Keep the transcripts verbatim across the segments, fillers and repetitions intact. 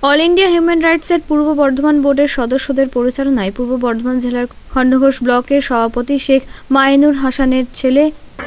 All India human রাইটসের পূর্ব বর্ধমান বোর্ডের সদস্যদের পরিচালনায় পূর্ব বর্ধমান জেলার খণ্ডঘোষ ব্লকের সভাপতি শেখ মাইনুর হাসানের ছেলে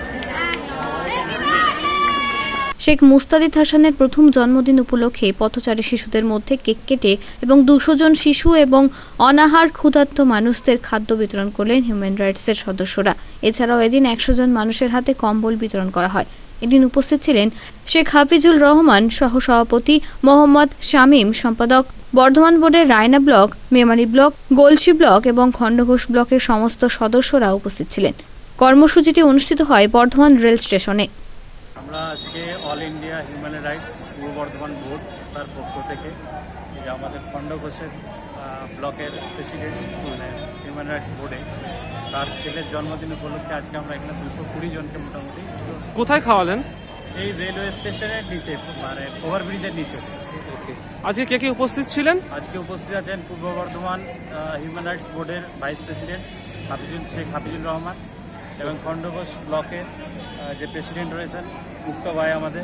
শেখ মুস্তাদিদ হাসানের প্রথম জন্মদিন উপলক্ষে পথচারী শিশুদের মধ্যে কেক কেটে এবং দুশো জন শিশু এবং অনাহার ক্ষুধার্ত মানুষদের খাদ্য বিতরণ করলেন হিউম্যান রাইটসের সদস্যরা। এছাড়াও এদিন একশো জন মানুষের হাতে কম্বল বিতরণ করা হয়। এদিন উপস্থিত ছিলেন শেখ হাফিজুর রহমান সহ সভাপতি মোহাম্মদ শামীম, সম্পাদক বর্ধমান বোর্ডের Raina block, Memari block, Galsi block এবং খণ্ডঘোষ ব্লকের সমস্ত সদস্যরা উপস্থিত ছিলেন। কর্মসূচিটি অনুষ্ঠিত হয় বর্ধমান রেল স্টেশনে। আমরা আজকে অল ইন্ডিয়া হিউম্যান রাইটস পূর্ব বর্ধমান বোর্ড তার পক্ষ থেকে আমাদের খণ্ডঘোষের ব্লকের প্রেসিডেন্ট মানে হিউম্যান রাইটস বোর্ডে তার ছেলের জন্মদিন উপলক্ষে আজকে আমরা এখানে দুশো কুড়ি জনকে মোটামুটি কোথায় খাওয়ালেন? এই রেলওয়ে স্টেশনের নিচে, মানে ওভারব্রিজের নিচে। আজকে কে কে উপস্থিত ছিলেন? আজকে উপস্থিত আছেন পূর্ব বর্ধমান হিউম্যান রাইটস বোর্ডের ভাইস প্রেসিডেন্ট হাফিজুল শেখ হাফিজুর রহমান এবং খণ্ডঘোষ ব্লকের যে প্রেসিডেন্ট রয়েছেন মুক্ত ভাই আমাদের।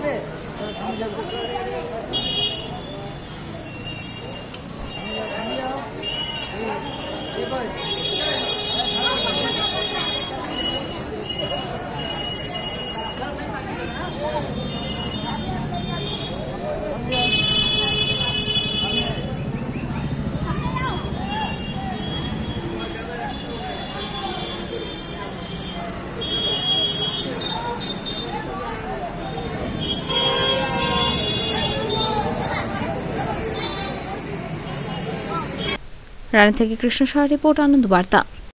রানা থেকে কৃষ্ণ সাহা রিপোর্ট, আনন্দ বার্তা।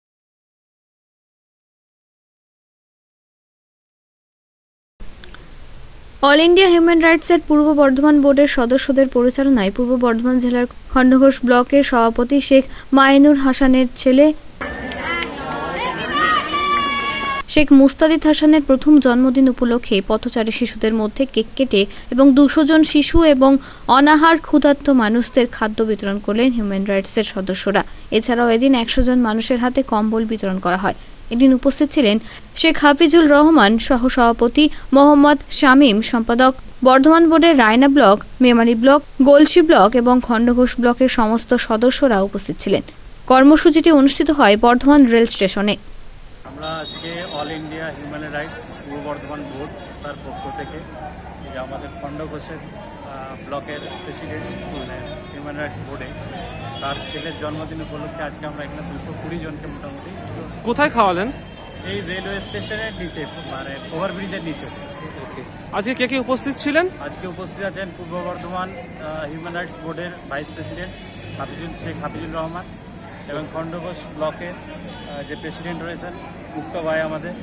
অল ইন্ডিয়া হিউম্যান রাইটসের পূর্ব বর্ধমান বোর্ডের সদস্যদের পরিচালনায় পূর্ব বর্ধমান জেলার খণ্ডঘোষ ব্লকের সভাপতি শেখ মাইনুর হাসানের ছেলে শেখ মুস্তাদিদ হাসানের প্রথম জন্মদিন উপলক্ষে পথচারী শিশুদের মধ্যে কেক কেটে এবং দুশো জন শিশু এবং অনাহার ক্ষুধার্ত মানুষদের খাদ্য বিতরণ করলেন হিউম্যান রাইটসের সদস্যরা। এছাড়াও এদিন একশো জন মানুষের হাতে কম্বল বিতরণ করা হয়। এদিন উপস্থিত ছিলেন শেখ হাফিজুর রহমান সহ সভাপতি মোহাম্মদ শামীম, সম্পাদক বর্ধমান বোর্ডের Raina block, Memari block, Galsi block এবং খণ্ডঘোষ ব্লকের সমস্ত সদস্যরা উপস্থিত ছিলেন। কর্মসূচিটি অনুষ্ঠিত হয় বর্ধমান রেল স্টেশনে। আমরা আজকে অল ইন্ডিয়া হিউম্যান রাইটস পূর্ব বর্ধমান বোর্ড তার পক্ষ থেকে আমাদের খণ্ডঘোষের ব্লকের প্রেসিডেন্ট মানে হিউম্যান রাইটস বোর্ডে তার ছেলের জন্মদিন উপলক্ষে আজকে আমরা এখানে দুশো কুড়ি জনকে মোটামুটি কোথায় খাওয়ালেন? এই রেলওয়ে স্টেশনের নিচে, মানে ওভারব্রিজের নিচে। আজকে কে কে উপস্থিত ছিলেন? আজকে উপস্থিত আছেন পূর্ব বর্ধমান হিউম্যান রাইটস বোর্ডের ভাইস প্রেসিডেন্ট হাফিজুল শেখ হাফিজুর রহমান এবং খণ্ডঘোষ ব্লকের যে প্রেসিডেন্ট রয়েছেন মুক্ত ভাই আমাদের।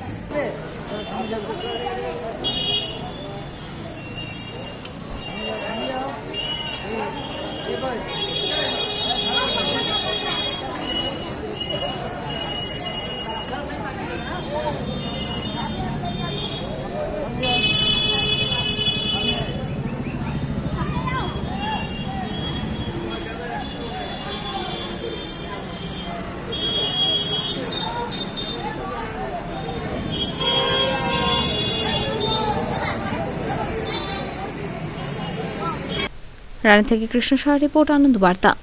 রানা থেকে কৃষ্ণ সাহা রিপোর্ট, আনন্দ বার্তা।